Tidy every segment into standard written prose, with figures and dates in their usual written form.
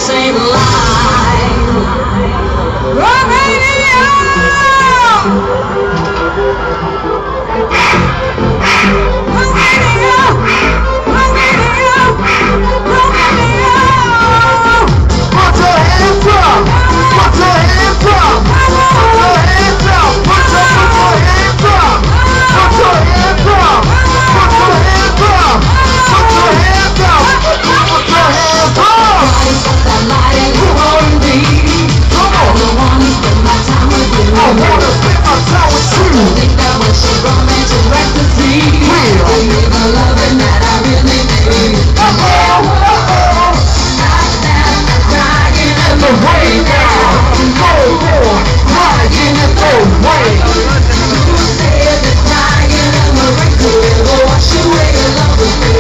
same line. Romania! Romania! Romania! Romania! Put your hands up! Put your hands up! Put your hands up! Put your hands up! Put your hands up! Put your hands up! Put your hands up! Put your hands up! That light you on me. Come on! I wanna spend my time with you. I wanna spend my time with you. I think that was your romantic ecstasy. Real. Give me the loving that I really need. In the rain now! Go more! Crying in the rain! Who said that crying in the rain could ever wash away your love with me?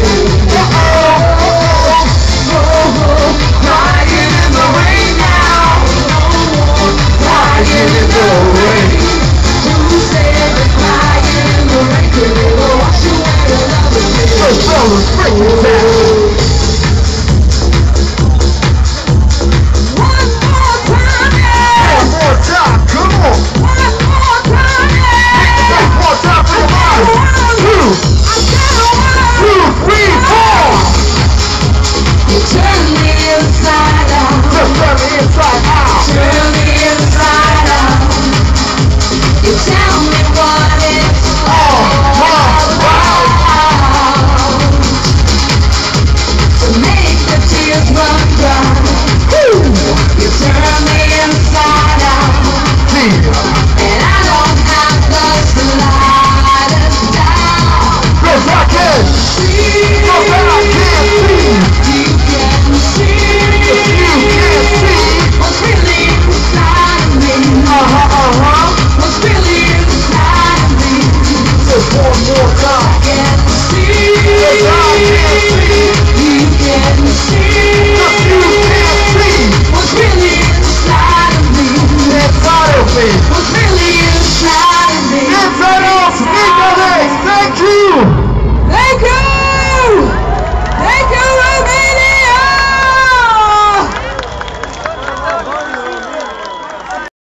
Crying in the rain now. Crying in the rain! Who said that crying in the rain could ever wash away your love with me? So fellas, break it down! One more time, yeah. One more time, come on! One more time, yeah. One more time for the mind! 2, 2, 3, 4! You turn me inside out. Just turn me inside out! Turn me inside out. You tell me what it's all about. To make the tears run dry. You turn me inside out. And I don't have the slightest doubt. Cause I can see! Cause I can see! You can see. You can see! What's really inside of me. What's really inside of me. Just one more time! Can see. Cause I can see! You can see.